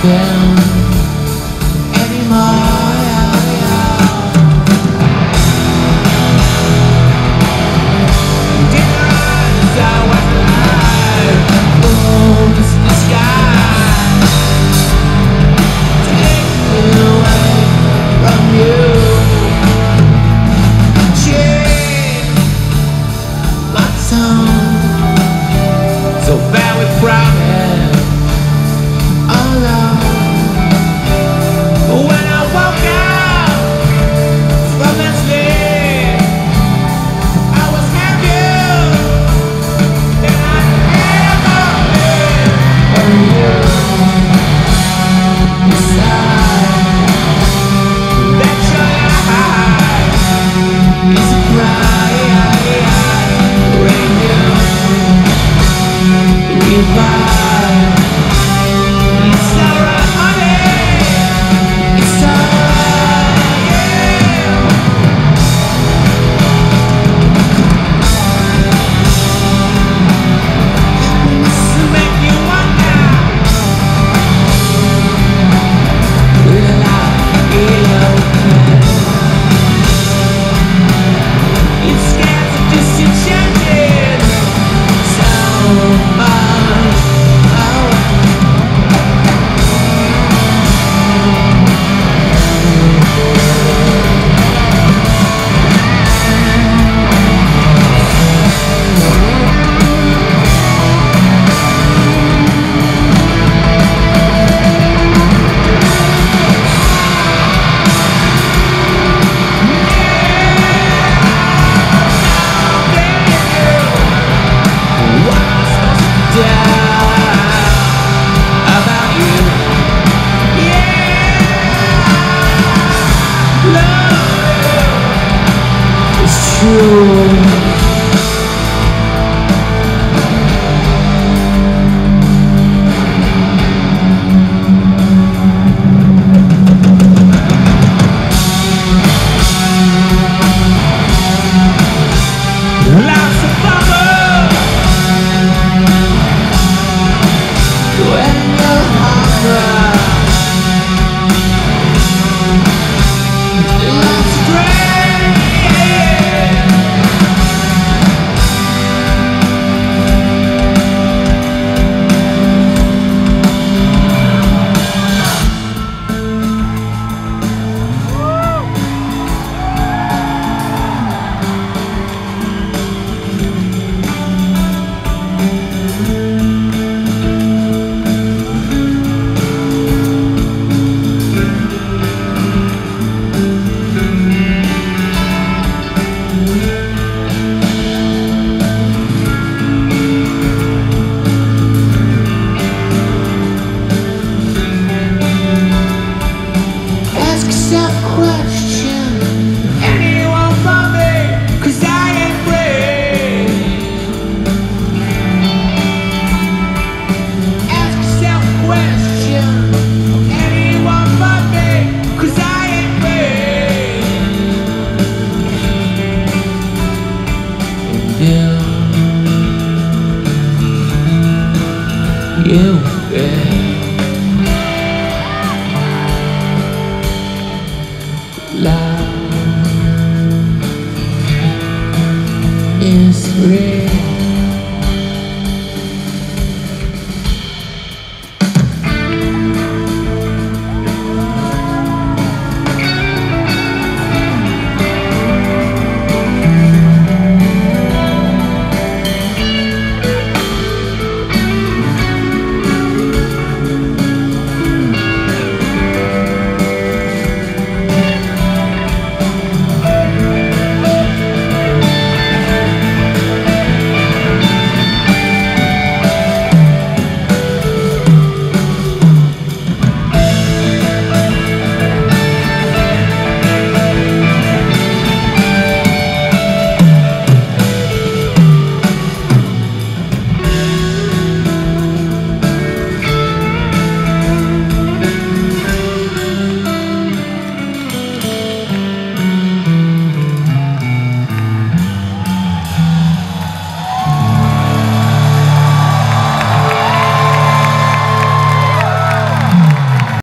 down anymore. So bad with pride and alone. When I woke up from that sleep, I was happier than I ever been. And you inside that your eyes is a cry. Revive. It's alright, honey. It's alright, yeah. Happiness will make you wonder. Will I be okay? It's scared to disenchanted. So much. About you, yeah, love is true. Lots of bubbles when you're hungry. Lots of rain, ask yourself a question. Anyone but me, 'cause I ain't free. Ask yourself a question. Anyone but me, 'cause I ain't free. And you love is free.